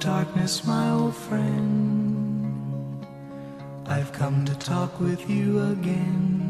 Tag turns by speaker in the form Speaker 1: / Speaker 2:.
Speaker 1: darkness, my old friend. I've come to talk with you again.